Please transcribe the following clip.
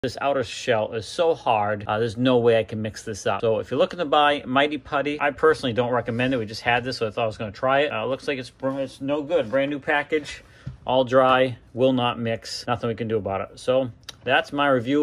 This outer shell is so hard, there's no way I can mix this up. So if you're looking to buy Mighty Putty, I personally don't recommend it. We just had this, so I thought I was going to try it. Looks like it's no good. Brand new package, all dry, will not mix. Nothing we can do about it. So that's my review.